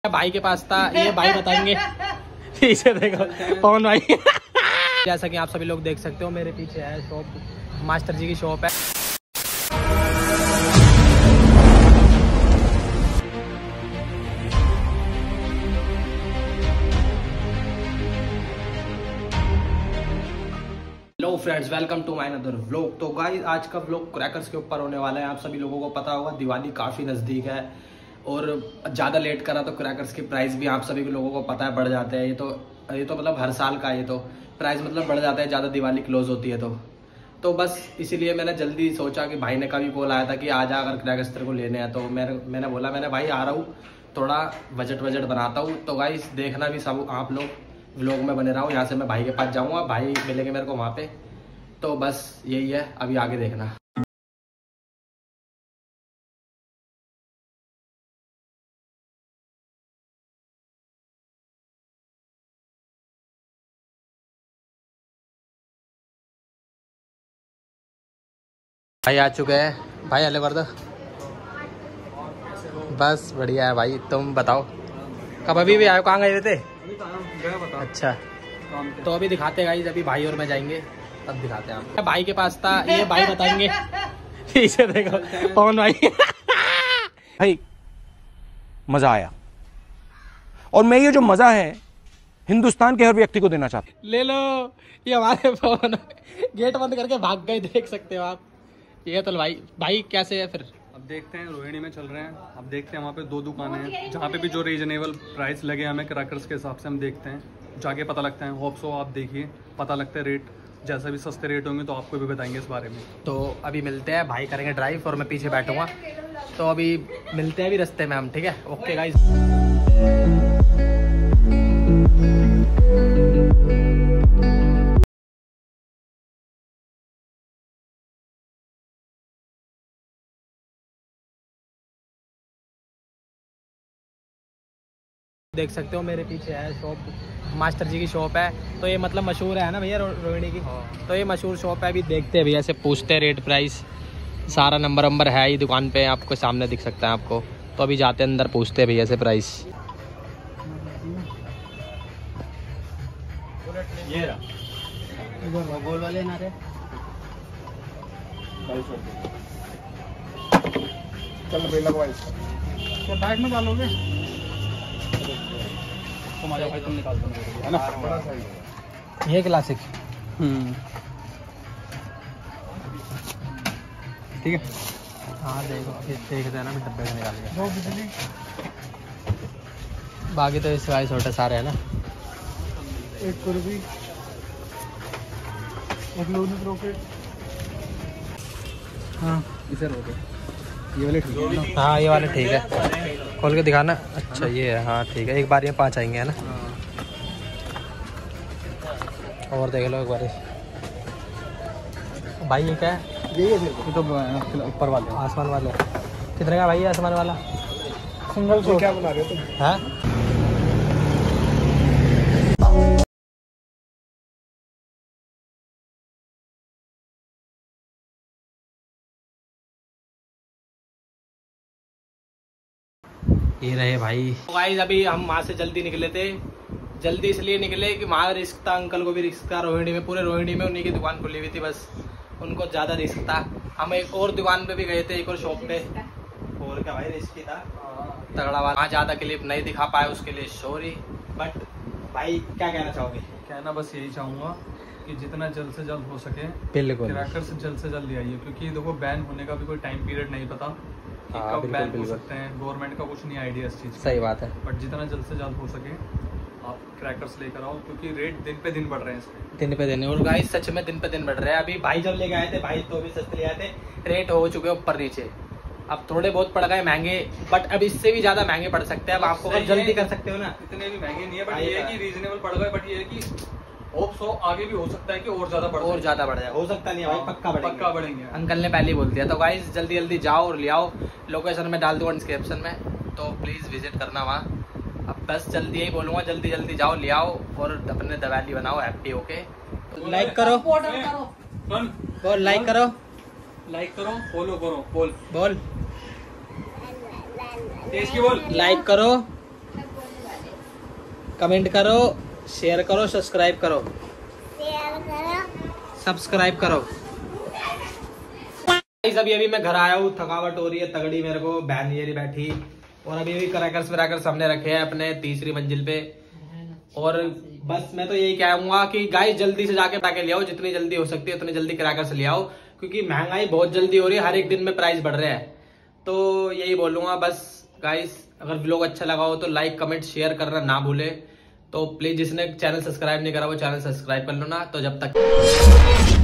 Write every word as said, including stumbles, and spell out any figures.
भाई के पास था, ये भाई बताएंगे। पीछे देखो पवन भाई। जैसा कि आप सभी लोग देख सकते हो मेरे पीछे है शॉप, मास्टर जी की शॉप है। Hello friends, welcome to my another vlog. तो गाइस आज का व्लॉग क्रैकर्स के ऊपर होने वाला है। आप सभी लोगों को पता होगा दिवाली काफ़ी नज़दीक है और ज़्यादा लेट करा तो क्रैकर्स की प्राइस भी आप सभी लोगों को पता है बढ़ जाते हैं। ये तो ये तो मतलब हर साल का ये तो प्राइस मतलब बढ़ जाता है ज़्यादा दिवाली क्लोज होती है तो तो बस इसीलिए मैंने जल्दी सोचा कि भाई ने का भी कॉल आया था कि आ जा अगर क्रैकर्स तेरे को लेने हैं। तो मैंने मैंने बोला मैंने भाई आ रहा हूँ, थोड़ा बजट बजट बनाता हूँ। तो गाइस देखना भी सब आप लोग व्लॉग में बने रहो। यहाँ से मैं भाई के पास जाऊँगा, भाई मिलेंगे मेरे को वहाँ पे। तो बस यही है, अभी आगे देखना। भाई आ चुके हैं। भाई हेलो कर दो। बस बढ़िया है भाई, तुम बताओ कब अभी भी आयो, कहाँ गए थे? अच्छा तो अभी दिखाते गाइस, अभी भाई और मैं जाएंगे तब दिखाते हैं आप। भाई के पास था, ये भाई बताएंगे। पीछे देखो पवन भाई। भाई मजा आया और मैं ये जो मजा है हिंदुस्तान के हर व्यक्ति को देना चाहता हूँ। ले लो, ये हमारे पवन गेट बंद करके भाग गए, देख सकते हो आप। ये तो भाई भाई कैसे है फिर? अब देखते हैं, रोहिणी में चल रहे हैं। अब देखते हैं, वहाँ पे दो दुकानें हैं जहाँ पे भी जो रीजनेबल प्राइस लगे हमें क्रैकर्स के हिसाब से हम देखते हैं, जाके पता लगता है। होप सो आप देखिए, पता लगता है रेट, जैसा भी सस्ते रेट होंगे तो आपको भी बताएंगे इस बारे में। तो अभी मिलते हैं, भाई करेंगे ड्राइव और मैं पीछे बैठूंगा। तो अभी मिलते हैं अभी रास्ते में हम, ठीक है? Okay guys. देख सकते हो मेरे पीछे है शॉप, मास्टर जी की शॉप है। तो ये मतलब मशहूर है ना भैया रो, रोहिणी की। हाँ। तो ये मशहूर शॉप है। अभी देखते हैं भैया से पूछते हैं रेट प्राइस, सारा नंबर नंबर है ये दुकान पे, आपको सामने दिख सकता है आपको। तो अभी जाते हैं अंदर, पूछते हैं भैया से प्राइस। ये गोल वाले ना रे, चल लगवा इसका बैग में डालोगे तुम्हारा भाई, तुम निकाल दो है ना, बड़ा साइज। ये क्लासिक। हम्म ठीक है। हाँ देखो, देखते हैं ना, मैं डब्बे से निकाल लिया। बाकी तो इस वाइस छोटे सारे है ना। एक कुर्बी, एक लोनी रॉकेट। हाँ इसे रोके, ये वाले ठीक है ना? हाँ ये वाले ठीक है, खोल के दिखाना। अच्छा ये है, हाँ ठीक है, एक बार ये पाँच आएंगे है ना। और देख लो एक बार भाई। ये क्या है? ये ये तो ऊपर वाले, आसमान वाले कितने का भाई? आसमान वाला सिंगल सौ। क्या बना रहे हो तुम? हाँ ये रहे भाई। गाइस अभी हम वहाँ से जल्दी निकले थे, जल्दी इसलिए निकले कि वहाँ रिस्क था, अंकल को भी रिस्क था। रोहिणी में, पूरे रोहिणी में उन्हीं की दुकान खुली हुई थी, बस उनको ज़्यादा रिस्क था। हम एक और दुकान पे भी गए थे, एक और शॉप पे, और क्या भाई रिस्क ही था तगड़ा बात। वहाँ ज़्यादा क्लिप नहीं दिखा पाए, उसके लिए सॉरी। बट भाई क्या कहना चाहोगे? कहना बस यही चाहूँगा कि जितना जल्द से जल्द हो सके बिल्कुल क्रैकर्स जल्द से जल्द ले आइए, क्योंकि देखो बैन होने का भी कोई टाइम पीरियड नहीं पता, कब बैन हो सकते हैं। गवर्नमेंट का कुछ नहीं आइडिया इस चीज़। सही बात है। बट जितना जल्द से जल्द हो सके आप क्रैकर्स लेकर आओ, क्योंकि रेट दिन पे दिन बढ़ रहे हैं इसमें, दिन पे दिन। और गाइस सच में दिन पे दिन बढ़ रहे हैं। अभी भाई जब लेके आए थे, भाई तो भी सस्ते ले आए थे, रेट हो चुके ऊपर नीचे। अब थोड़े बहुत पड़ गए महंगे, बट अब इससे भी ज्यादा महंगे पड़ सकते हैं। अब आपको जल्दी कर सकते हो ना, इतने भी महंगे नहीं है। बट ये है कि रीजनेबल पड़ गए, बट ये है कि होप सो आगे भी हो सकता है कि और ज्यादा बढ़ और ज्यादा बढ़ जाए। हो सकता नहीं है भाई, पक्का बढ़ेंगे, पक्का बढ़ेंगे। अंकल ने पहले ही बोल दिया। तो गाइस जल्दी जल्दी जाओ और ले आओ। लोकेशन में डाल दूंगा डिस्क्रिप्शन में, तो प्लीज विजिट करना वहाँ। अब बस जल्दी यही बोलूंगा, जल्दी जल्दी जाओ ले आओ और अपने दिवाली बनाओ हैप्पी होके। लाइक करो, बोल लाइक करो, लाइक करो, फॉलो करो, बोल बोल तेज की बोल। लाइक करो, कमेंट करो, शेयर करो, सब्सक्राइब करो, शेयर करो, सब्सक्राइब करो। अभी अभी मैं घर आया हूँ, थकावट हो रही है तगड़ी मेरे को, बहन ये बैठी और अभी अभी क्रैकर्स वैकर्स हमने रखे हैं अपने तीसरी मंजिल पे। और बस मैं तो यही कहूंगा कि गाइस जल्दी से जाके पैके ले आओ, जितनी जल्दी हो सकती है उतनी जल्दी क्रैकर्स ले आओ, क्योंकि महंगाई बहुत जल्दी हो रही है, हर एक दिन में प्राइस बढ़ रहे हैं। तो यही बोलूंगा बस गाइस, अगर व्लॉग अच्छा लगा हो तो लाइक कमेंट शेयर करना ना भूले। तो प्लीज जिसने चैनल सब्सक्राइब नहीं करा वो चैनल सब्सक्राइब कर लो ना। तो जब तक